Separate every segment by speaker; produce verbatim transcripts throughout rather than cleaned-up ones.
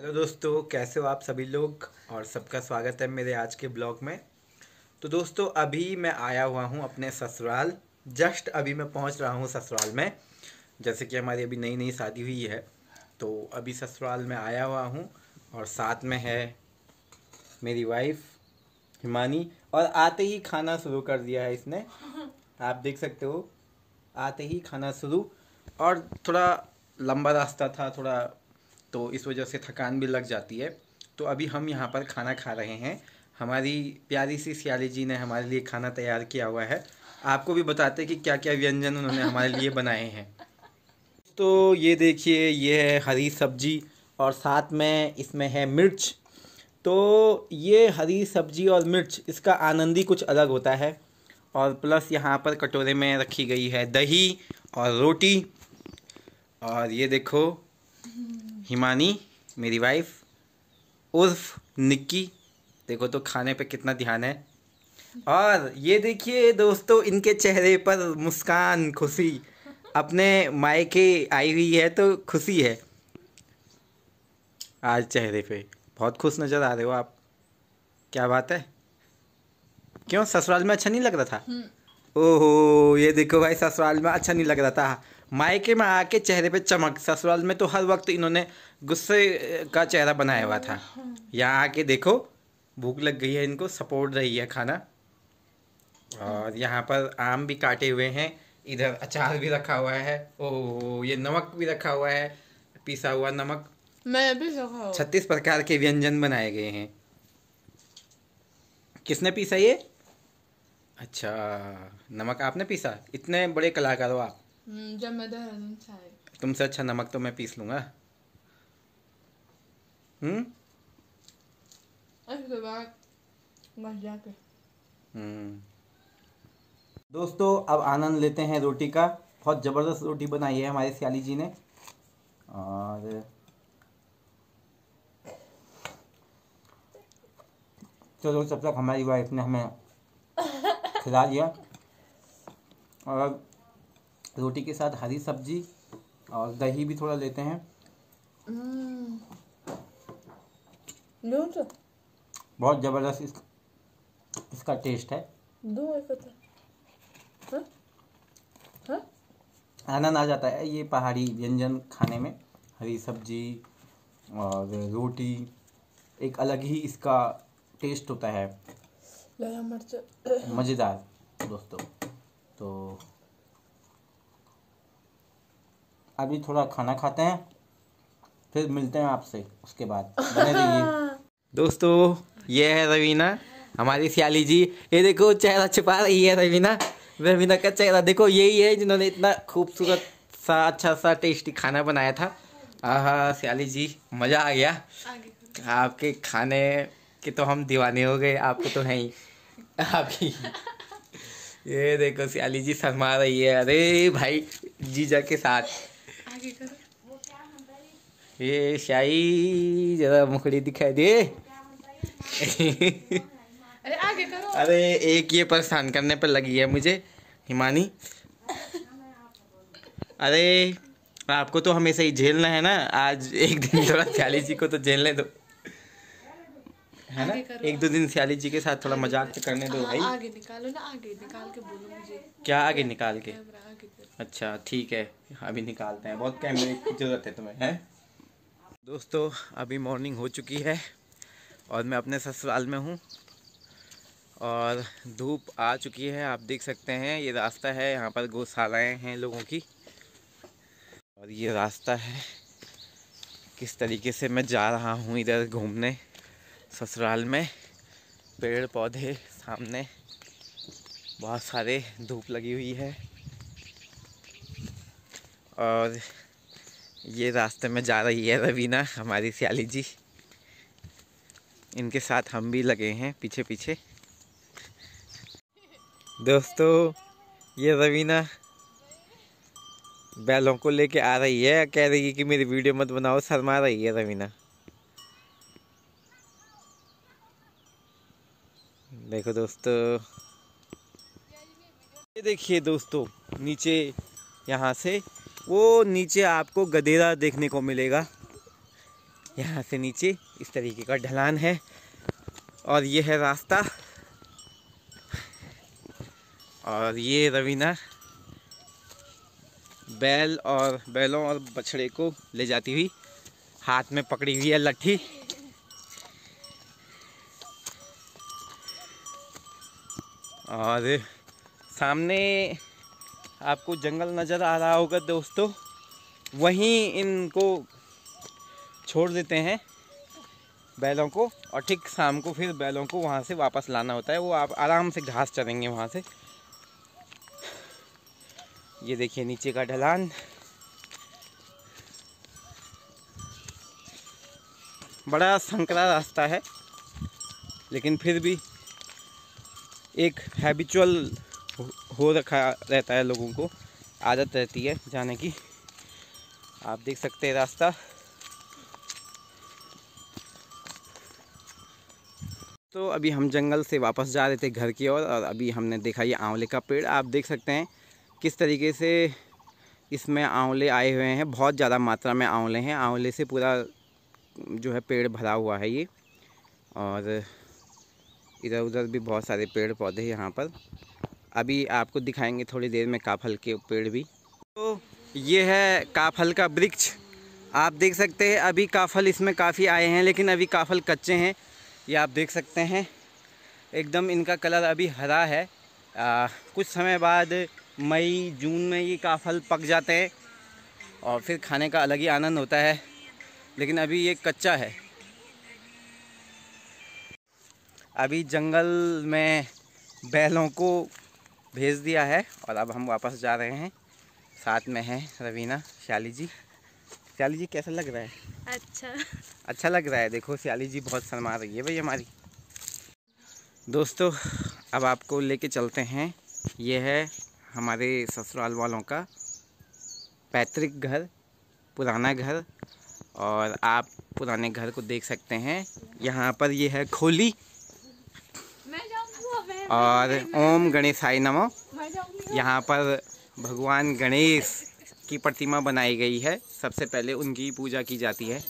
Speaker 1: Hello दोस्तों, कैसे हो आप सभी लोग। और सबका स्वागत है मेरे आज के ब्लॉग में। तो दोस्तों, अभी मैं आया हुआ हूँ अपने ससुराल। जस्ट अभी मैं पहुँच रहा हूँ ससुराल में। जैसे कि हमारी अभी नई नई शादी हुई है, तो अभी ससुराल में आया हुआ हूँ। और साथ में है मेरी वाइफ हिमानी। और आते ही खाना शुरू कर दिया है इसने, आप देख सकते हो। आते ही खाना शुरू। और थोड़ा लंबा रास्ता था थोड़ा, तो इस वजह से थकान भी लग जाती है। तो अभी हम यहाँ पर खाना खा रहे हैं। हमारी प्यारी सी सियाली जी ने हमारे लिए खाना तैयार किया हुआ है। आपको भी बताते हैं कि क्या क्या व्यंजन उन्होंने हमारे लिए बनाए हैं। तो ये देखिए, ये है हरी सब्जी और साथ में इसमें है मिर्च। तो ये हरी सब्जी और मिर्च, इसका आनंद ही कुछ अलग होता है। और प्लस यहाँ पर कटोरे में रखी गई है दही और रोटी। और ये देखो हिमानी, मेरी वाइफ उर्फ निक्की, देखो तो खाने पे कितना ध्यान है। और ये देखिए दोस्तों, इनके चेहरे पर मुस्कान, खुशी। अपने मायके आई हुई है तो खुशी है आज चेहरे पे। बहुत खुश नज़र आ रहे हो आप। क्या बात है, क्यों ससुराल में अच्छा नहीं लग रहा था? ओहो, ये देखो भाई, ससुराल में अच्छा नहीं लग रहा था। मायके में आके चेहरे पे चमक। ससुराल में तो हर वक्त इन्होंने गुस्से का चेहरा बनाया हुआ था। यहाँ आके देखो, भूख लग गई है इनको, सपोर्ट रही है खाना। और यहाँ पर आम भी काटे हुए हैं, इधर अचार भी रखा हुआ है। ओह, ये नमक भी रखा हुआ है, पिसा हुआ नमक।
Speaker 2: मैं भी खाऊं।
Speaker 1: छत्तीस प्रकार के व्यंजन बनाए गए हैं। किसने पीसा ये? अच्छा, नमक आपने पीसा? इतने बड़े कलाकार हो आप।
Speaker 2: हम्म, जब मैं देहरादून से आई
Speaker 1: तुमसे अच्छा नमक तो मैं पीस लूंगा। हम्म
Speaker 2: उसके बाद बस जाके
Speaker 1: हम्म दोस्तों, अब आनंद लेते हैं रोटी का। बहुत ज़बरदस्त रोटी बनाई है हमारे सियाली जी ने। और चलो, जब तक हमारी वाइफ ने हमें खिला दिया। और अब रोटी के साथ हरी सब्जी और दही भी थोड़ा लेते हैं।
Speaker 2: हम्म दो तो
Speaker 1: बहुत ज़बरदस्त इस, इसका टेस्ट है।
Speaker 2: दो है पता हाँ हाँ
Speaker 1: आनंद आ जाता है ये पहाड़ी व्यंजन खाने में। हरी सब्जी और रोटी, एक अलग ही इसका टेस्ट होता है,
Speaker 2: लगा मिर्च।
Speaker 1: मज़ेदार दोस्तों। तो अभी थोड़ा खाना खाते हैं, फिर मिलते हैं आपसे। उसके बाद बने रहिए दोस्तों। ये है रवीना, हमारी सियाली जी। ये देखो, चेहरा छुपा रही है रवीना। रवीना का चेहरा देखो, यही है जिन्होंने इतना खूबसूरत सा, अच्छा सा, टेस्टी खाना बनाया था। आहा सियाली जी, मज़ा आ गया।
Speaker 2: आगे
Speaker 1: आपके खाने के तो हम दीवाने हो गए, आपको तो है ही आपकी। ये देखो सियाली जी शर्मा रही है। अरे भाई, जीजा के साथ।
Speaker 2: आगे करो।
Speaker 1: ये शाही जरा मुखड़ी दिखाई दे।
Speaker 2: अरे आगे करो।
Speaker 1: अरे, एक ये परेशान करने पर लगी है मुझे हिमानी। अरे, आपको तो हमेशा ही झेलना है ना, आज एक दिन थोड़ा सियाली जी को तो झेलने दो, है ना।
Speaker 2: आगे करो,
Speaker 1: एक दो दिन सियाली जी के साथ थोड़ा मजाक तो करने दो
Speaker 2: हाँ,
Speaker 1: भाई।
Speaker 2: आगे निकालो ना, आगे निकाल के बोलो मुझे।
Speaker 1: क्या आगे निकाल के?
Speaker 2: कैमरा आगे करो।
Speaker 1: अच्छा ठीक है, अभी निकालते हैं। बहुत कैमरे की जरूरत है तुम्हें, है दोस्तों। अभी मॉर्निंग हो चुकी है और मैं अपने ससुराल में हूँ। और धूप आ चुकी है, आप देख सकते हैं। ये रास्ता है, यहाँ पर गौशालाएँ हैं लोगों की। और ये रास्ता है, किस तरीके से मैं जा रहा हूँ इधर घूमने ससुराल में। पेड़ पौधे सामने, बहुत सारे, धूप लगी हुई है। और ये रास्ते में जा रही है रवीना, हमारी सियाली जी। इनके साथ हम भी लगे हैं पीछे पीछे। दोस्तों, ये रवीना बैलों को लेके आ रही है, कह रही है कि मेरी वीडियो मत बनाओ, शर्मा रही है रवीना। देखो दोस्तों, ये देखिए दोस्तों, नीचे यहाँ से वो नीचे आपको गधेरा देखने को मिलेगा। यहाँ से नीचे इस तरीके का ढलान है और ये है रास्ता। और ये रवीना बैल और बैलों और बछड़े को ले जाती हुई हाथ में पकड़ी हुई है लट्ठी। और सामने आपको जंगल नज़र आ रहा होगा दोस्तों, वहीं इनको छोड़ देते हैं बैलों को, और ठीक शाम को फिर बैलों को वहाँ से वापस लाना होता है। वो आप आराम से घास चरेंगे वहाँ से। ये देखिए नीचे का ढलान। बड़ा संकरा रास्ता है, लेकिन फिर भी एक हैबिचुअल हो रखा रहता है, लोगों को आदत रहती है जाने की। आप देख सकते हैं रास्ता। तो अभी हम जंगल से वापस जा रहे थे घर की ओर, और अभी हमने देखा ये आंवले का पेड़। आप देख सकते हैं किस तरीके से इसमें आंवले आए हुए हैं। बहुत ज़्यादा मात्रा में आंवले हैं। आंवले से पूरा जो है पेड़ भरा हुआ है ये। और इधर उधर भी बहुत सारे पेड़ पौधे यहाँ पर। अभी आपको दिखाएंगे थोड़ी देर में काफल के पेड़ भी। तो ये है काफल का वृक्ष। आप देख सकते हैं अभी काफल इसमें काफ़ी आए हैं, लेकिन अभी काफल कच्चे हैं। ये आप देख सकते हैं एकदम इनका कलर अभी हरा है। आ, कुछ समय बाद मई जून में ये काफल पक जाते हैं और फिर खाने का अलग ही आनंद होता है, लेकिन अभी ये कच्चा है। अभी जंगल में बैलों को भेज दिया है और अब हम वापस जा रहे हैं। साथ में है रवीना, श्याली जी। श्याली जी कैसा लग रहा है?
Speaker 2: अच्छा
Speaker 1: अच्छा लग रहा है। देखो श्याली जी बहुत शर्मा रही है भाई हमारी। दोस्तों अब आपको लेके चलते हैं। ये है हमारे ससुराल वालों का पैतृक घर, पुराना घर। और आप पुराने घर को देख सकते हैं। यहाँ पर ये है खोली, और ओम गणेशाय नमः। यहाँ पर भगवान गणेश की प्रतिमा बनाई गई है। सबसे पहले उनकी पूजा की जाती है।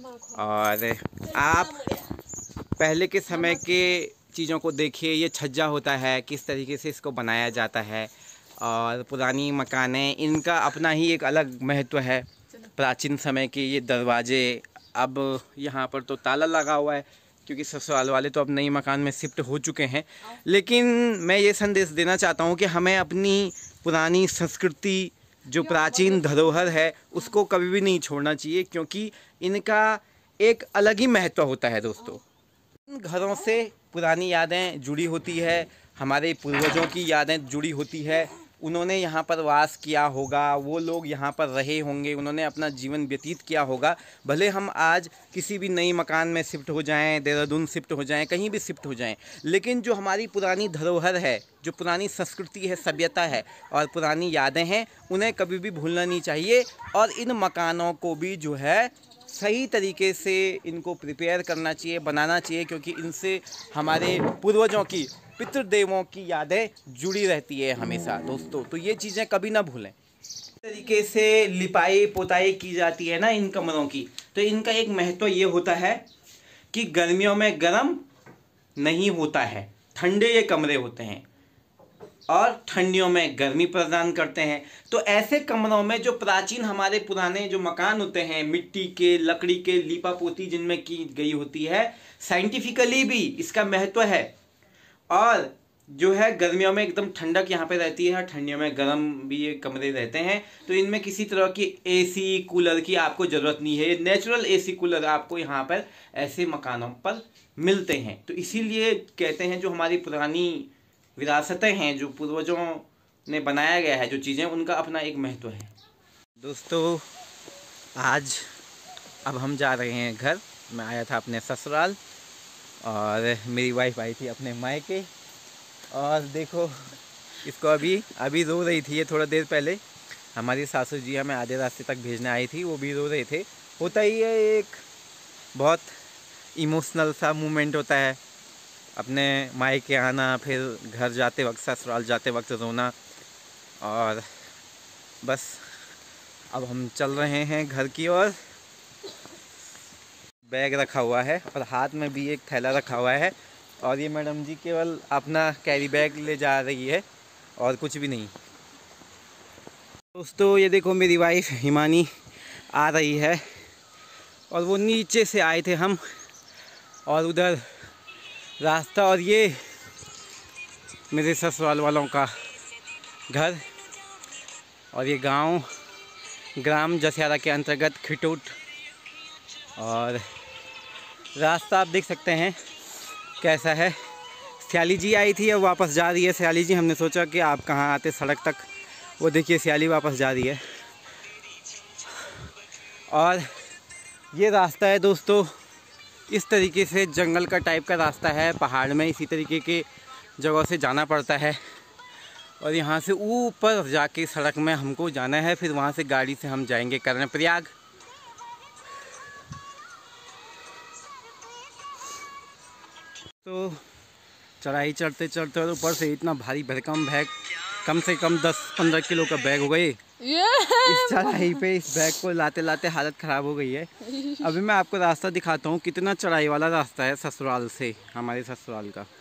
Speaker 1: और आप पहले के समय के चीज़ों को देखिए। ये छज्जा होता है, किस तरीके से इसको बनाया जाता है। और पुरानी मकानें, इनका अपना ही एक अलग महत्व है। प्राचीन समय के ये दरवाजे, अब यहाँ पर तो ताला लगा हुआ है क्योंकि ससुराल वाले तो अब नई मकान में शिफ्ट हो चुके हैं। लेकिन मैं ये संदेश देना चाहता हूँ कि हमें अपनी पुरानी संस्कृति, जो प्राचीन धरोहर है, उसको कभी भी नहीं छोड़ना चाहिए, क्योंकि इनका एक अलग ही महत्व होता है दोस्तों। इन घरों से पुरानी यादें जुड़ी होती है, हमारे पूर्वजों की यादें जुड़ी होती है। उन्होंने यहाँ पर वास किया होगा, वो लोग यहाँ पर रहे होंगे, उन्होंने अपना जीवन व्यतीत किया होगा। भले हम आज किसी भी नई मकान में शिफ्ट हो जाएं, देहरादून शिफ्ट हो जाएं, कहीं भी शिफ्ट हो जाएं, लेकिन जो हमारी पुरानी धरोहर है, जो पुरानी संस्कृति है, सभ्यता है और पुरानी यादें हैं, उन्हें कभी भी भूलना नहीं चाहिए। और इन मकानों को भी जो है सही तरीके से इनको प्रिपेयर करना चाहिए, बनाना चाहिए, क्योंकि इनसे हमारे पूर्वजों की, पितृदेवों की यादें जुड़ी रहती है हमेशा दोस्तों। तो ये चीज़ें कभी ना भूलें। इस तरीके से लिपाई पोताई की जाती है ना इन कमरों की, तो इनका एक महत्व ये होता है कि गर्मियों में गर्म नहीं होता है, ठंडे ये कमरे होते हैं और ठंडियों में गर्मी प्रदान करते हैं। तो ऐसे कमरों में जो प्राचीन हमारे पुराने जो मकान होते हैं, मिट्टी के, लकड़ी के, लीपा पोती जिनमें की गई होती है, साइंटिफिकली भी इसका महत्व है। और जो है गर्मियों में एकदम ठंडक यहाँ पे रहती है, ठंडियों में गर्म भी ये कमरे रहते हैं। तो इनमें किसी तरह की एसी कूलर की आपको ज़रूरत नहीं है। नेचुरल एसी कूलर आपको यहाँ पर ऐसे मकानों पर मिलते हैं। तो इसीलिए कहते हैं जो हमारी पुरानी विरासतें हैं, जो पूर्वजों ने बनाया गया है जो चीज़ें, उनका अपना एक महत्व है। दोस्तों आज अब हम जा रहे हैं घर। मैं आया था अपने ससुराल और मेरी वाइफ आई थी अपने मायके। और देखो इसको अभी अभी रो रही थी ये थोड़ा देर पहले। हमारी सासू जी हमें आधे रास्ते तक भेजने आई थी, वो भी रो रहे थे। होता ही है, एक बहुत इमोशनल सा मोमेंट होता है अपने मायके आना, फिर घर जाते वक्त, ससुराल जाते वक्त रोना। और बस अब हम चल रहे हैं घर की ओर। बैग रखा हुआ है और हाथ में भी एक थैला रखा हुआ है और ये मैडम जी केवल अपना कैरी बैग ले जा रही है और कुछ भी नहीं। दोस्तों ये देखो मेरी वाइफ हिमानी आ रही है और वो नीचे से आए थे हम और उधर रास्ता और ये मेरे ससुराल वालों का घर और ये गांव ग्राम जसियारा के अंतर्गत खिटूट और रास्ता आप देख सकते हैं कैसा है। सियाली जी आई थी अब वापस जा रही है। सियाली जी हमने सोचा कि आप कहाँ आते सड़क तक, वो देखिए सियाली वापस जा रही है। और ये रास्ता है दोस्तों, इस तरीके से जंगल का टाइप का रास्ता है, पहाड़ में इसी तरीके के जगह से जाना पड़ता है और यहाँ से ऊपर जाके सड़क में हमको जाना है, फिर वहाँ से गाड़ी से हम जाएंगे कर्णप्रयाग। तो चढ़ाई चढ़ते चढ़ते और ऊपर से इतना भारी भरकम बैग, कम से कम दस पंद्रह किलो का बैग हो गई इस चढ़ाई पे। इस बैग को लाते लाते हालत ख़राब हो गई है। अभी मैं आपको रास्ता दिखाता हूँ, कितना चढ़ाई वाला रास्ता है ससुराल से, हमारे ससुराल का।